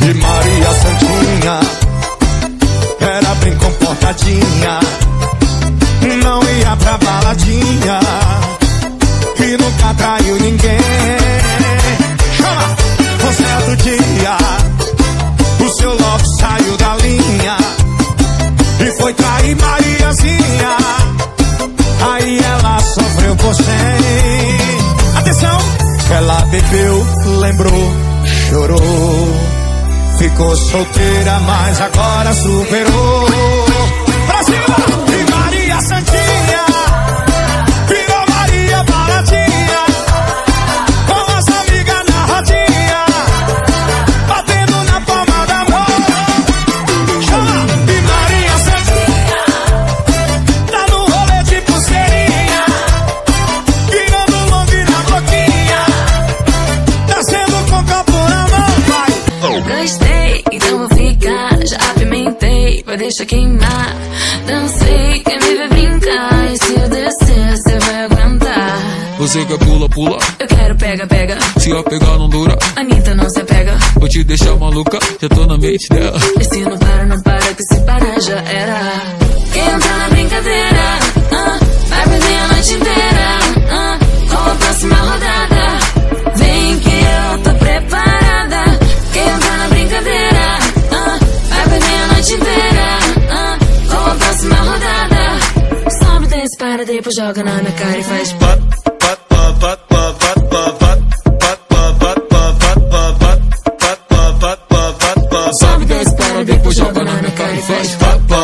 E Maria Santinha era bem comportadinha, não ia pra baladinha e nunca traiu ninguém. Chama! Um certo dia o seu love saiu da linha e foi trair Mariazinha. Aí ela sofreu por 100. Atenção! Ela bebeu, lembrou, chorou, ficou solteira, mas agora superou. Pra cima! E Maria Santinha virou Maria Baladinha, com as amigas na rodinha, batendo na palma da mão. Chama! E Maria Santinha tá no rolê de pulseirinha, virando longe na boquinha, descendo com o copo na mão. Vai! Gostei, então vou ficar. Já apimentei, vai deixar queimar. Dancei, quer me ver brincar. E se eu descer, cê vai aguentar. Você quer pula, pula? Eu quero pega, pega. Se eu pegar não dura, Anitta não se apega. vou te deixar maluca, já tô na mente dela. E se não para, não para, que se parar já era. Quem entra na brincadeira, vai perder a noite inteira. Com a próxima rodada, vem que eu tô preparada. Quem entra na brincadeira, vai perder a noite inteira. Com a próxima rodada, sobe, desce, para, depois joga na minha cara e faz pop. Sobe, desce, para, depois joga na minha cara e faz.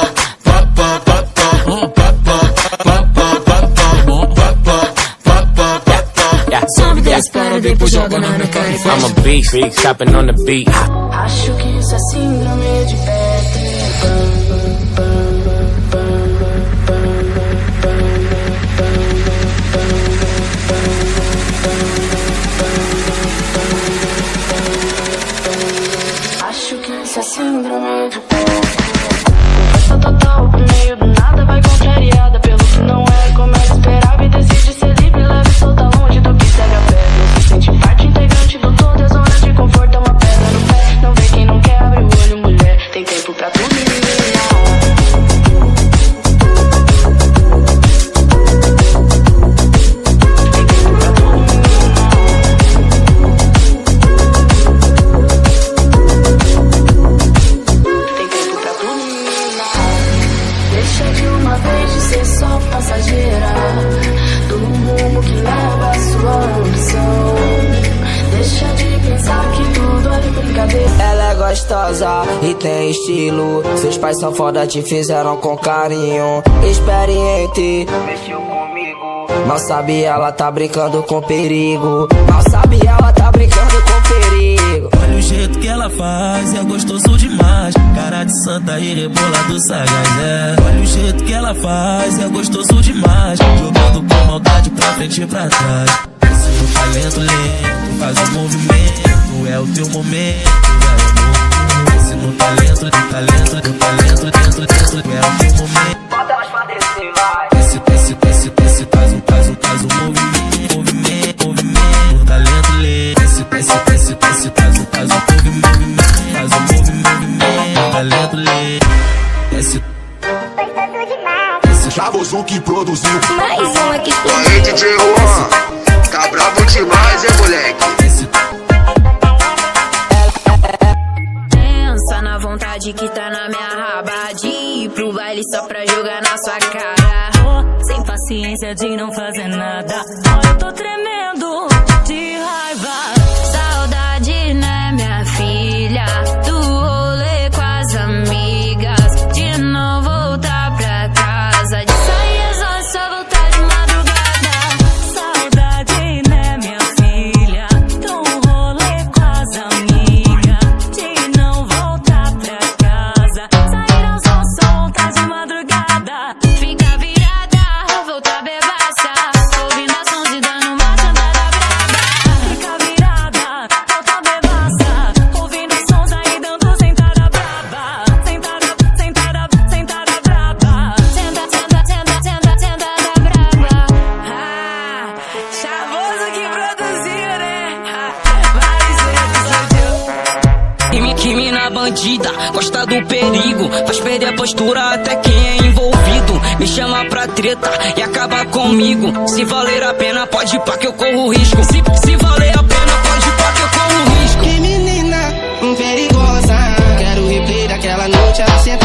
Sobe, desce, para, depois joga na minha cara e faz. I'm a beast, freak, stopping on the beat. Acho que isso é síndrome de Peter Pan. Acho que isso é síndrome de Peter Pan. Festa total, no meio do nada, vai contrariada pelo que não é, começa a esperar e decide ser livre, leve e solta longe do que segue a pé. Não se sente parte integrante do todo, é zona de conforto, é uma pedra no pé. Não vê quem não quer, abre o olho, mulher. Tem tempo pra tudo e e tem estilo. Seus pais são foda, te fizeram com carinho. Experiente, mexeu comigo. Mal sabe ela tá brincando com perigo. Mal sabe ela tá brincando com perigo. Olha o jeito que ela faz, é gostoso demais. Cara de santa e rebolado sagaz, é. Olha o jeito que ela faz, é gostoso demais. Jogando com maldade pra frente e pra trás. Esse no talento lento, faz o movimento. É o teu momento, vai amor. Esse no talento, no talento, no talento, dentro, dentro. É o teu momento. Bota elas pra descer, vai. Esse faz um movimento, movimento, movimento. No talento lento. Esse faz um movimento, faz um movimento. No talento lento. Esse Chavoso que produziu. mais uma que Aí, DJ Juan, tá bravo demais, hein, moleque? Pensa na vontade que tá na minha raba de ir pro baile só pra jogar na sua cara. Sem paciência de não fazer nada. Olha, eu tô tremendo de raiva. Saudade, né, minha filha? Do rolê com as amigas. De não voltar pra casa. De sair às 11, só voltar de madrugada. Saudade, né, minha filha? Do rolê com as amigas. De não voltar pra casa. Sair às 11, só voltar de madrugada. Fica virada, voltar bebaça. Ouvindo a som de dando uma cantada braba. Fica Que mina bandida, gosta do perigo, faz perder a postura até quem é envolvido. Me chama pra treta e acaba comigo. Se valer a pena, pode ir pra que eu corro risco. Se valer a pena, pode ir pra que eu corro risco. Que menina perigosa, quero o replay daquela noite, ela senta